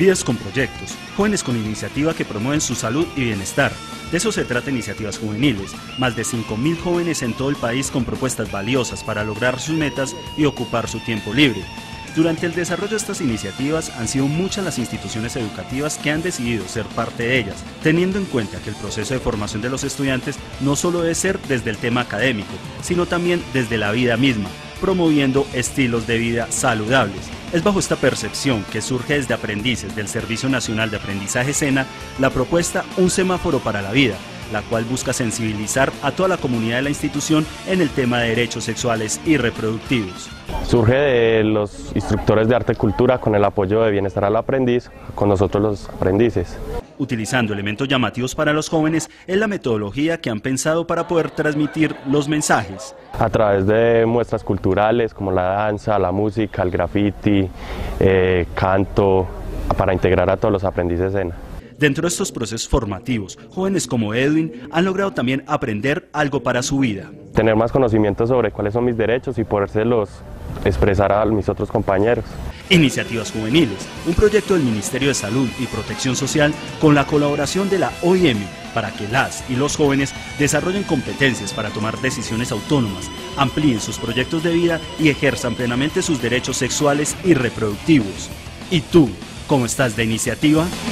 Vidas con proyectos, jóvenes con iniciativa que promueven su salud y bienestar. De eso se trata Iniciativas Juveniles, más de 5.000 jóvenes en todo el país con propuestas valiosas para lograr sus metas y ocupar su tiempo libre. Durante el desarrollo de estas iniciativas han sido muchas las instituciones educativas que han decidido ser parte de ellas, teniendo en cuenta que el proceso de formación de los estudiantes no solo debe ser desde el tema académico, sino también desde la vida misma, promoviendo estilos de vida saludables. Es bajo esta percepción que surge desde aprendices del Servicio Nacional de Aprendizaje SENA la propuesta Un Semáforo para la Vida, la cual busca sensibilizar a toda la comunidad de la institución en el tema de derechos sexuales y reproductivos. Surge de los instructores de arte y cultura con el apoyo de Bienestar al Aprendiz, con nosotros los aprendices. Utilizando elementos llamativos para los jóvenes es la metodología que han pensado para poder transmitir los mensajes. A través de muestras culturales como la danza, la música, el graffiti, canto, para integrar a todos los aprendices SENA. Dentro de estos procesos formativos, jóvenes como Edwin han logrado también aprender algo para su vida. Tener más conocimiento sobre cuáles son mis derechos y podérselos expresar a mis otros compañeros. Iniciativas Juveniles, un proyecto del Ministerio de Salud y Protección Social con la colaboración de la OIM para que las y los jóvenes desarrollen competencias para tomar decisiones autónomas, amplíen sus proyectos de vida y ejerzan plenamente sus derechos sexuales y reproductivos. ¿Y tú, cómo estás de iniciativa?